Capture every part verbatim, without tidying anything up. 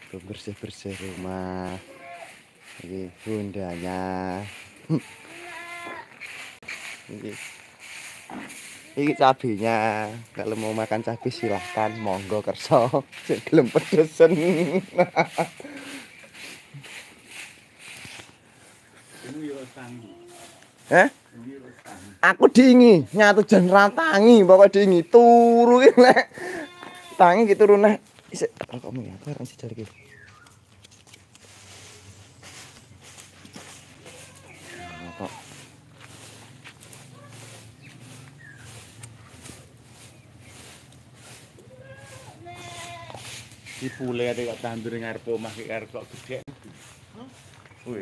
bersih-bersih rumah. Ini bundanya. Ini, ini cabenya. Kalau mau makan cabai silahkan, monggo kerso. Belum pedesen. Eh? Aku dingi, nyatu jan ratangi, pokok dingi turu ki lek. Tangi ki turune. Isik rokokmu ya, aku ora sijal iki. Rokok. Di pule ade kok tandur ngarep omah ki arep kok gedhe. Pule.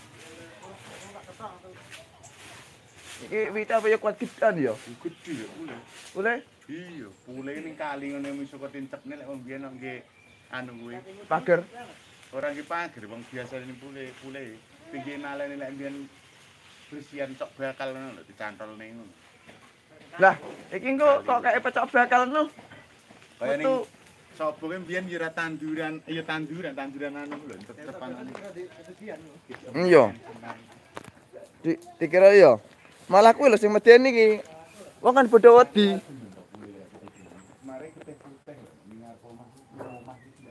Iki wit apa ya kuat gedan ya? Gedhe ya pule. Pule? Iya, pule ning kali ngene iso kok tincepne lek wong biyen nggih anu kuwi. Pager. Ora nggih pager, wong biasa ini pule, pule. Pinggir nalene lek biyen bersihan cok bakal ngono lho dicantolne ngono. Lah, iki engko kok kayak pecok bakal no. Kaya ning sobo ki biyen ya tanduran, ya tanduran, tanduran anu lho, tetep anu. Iya. Di dikira ya. Malah kuwi lho sing medeni iki. Wong kan padha wedi. Mari putih-putih ning ngarep omah, omah iki.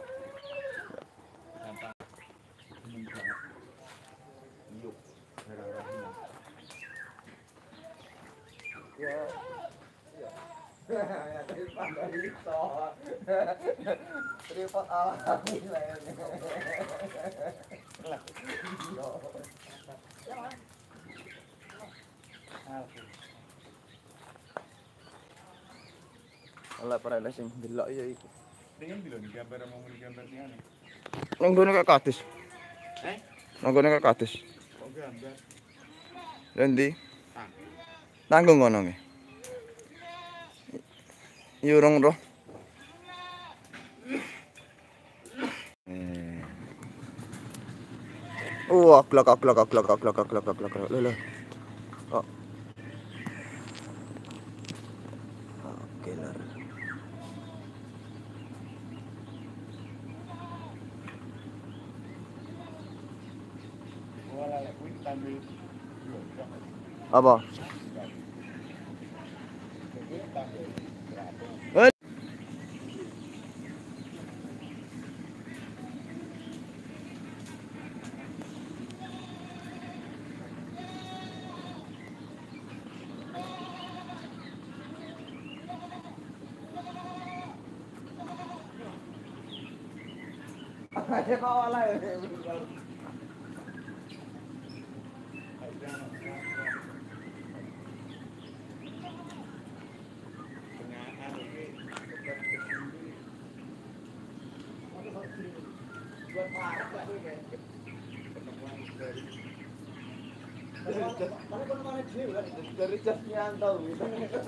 Ya. Ya, tripod itu. Tripod alami lah ini. Lah. Ala para sing delok ya iki. Pengen bilang gambar mau gambar ni ane. Nang gone kok kadus. Eh? Nang gone kok kadus. Kok gambar? Lha ndi? Tang. Tanggung ngono nggih. Iya urung roh. Eh. Wah, glok glok glok glok glok glok glok glok. Lho lho. Kok. Oke lur. Wala lek kuwi tampil. Apa? Eh. Aja kau lah. Dari jasnya antau gitu.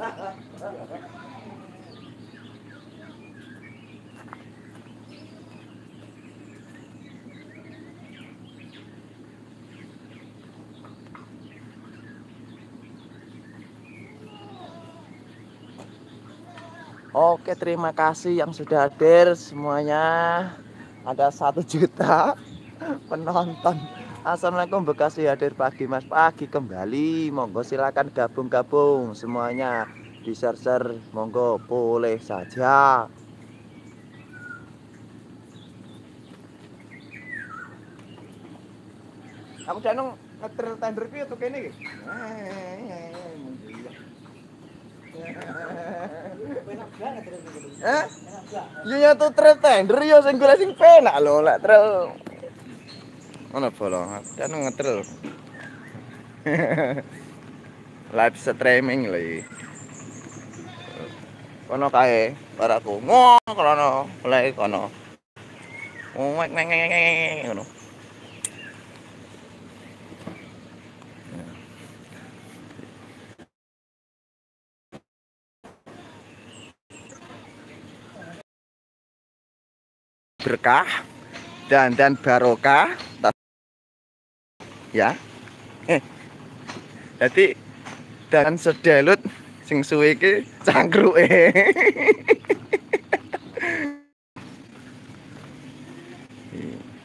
Oke, terima kasih yang sudah hadir semuanya. Ada satu juta penonton. Assalamualaikum Bekasi hadir pagi Mas, pagi kembali. Monggo silakan gabung-gabung semuanya di share-share, monggo boleh saja. Aku danung ngetril tender piye tuh kene iki? Eh? Yo nyatu trail tender yo sing golek sing penak lho, lek trail. Ngono bolong, kan ngetril. Live streaming lho iki. Kono kae paraku. Ngono kono, lek kono. Ngek ngek ngek ngono. Berkah dan dan barokah ya eh jadi dan sedelut sing suwe iki cangkruke Iya.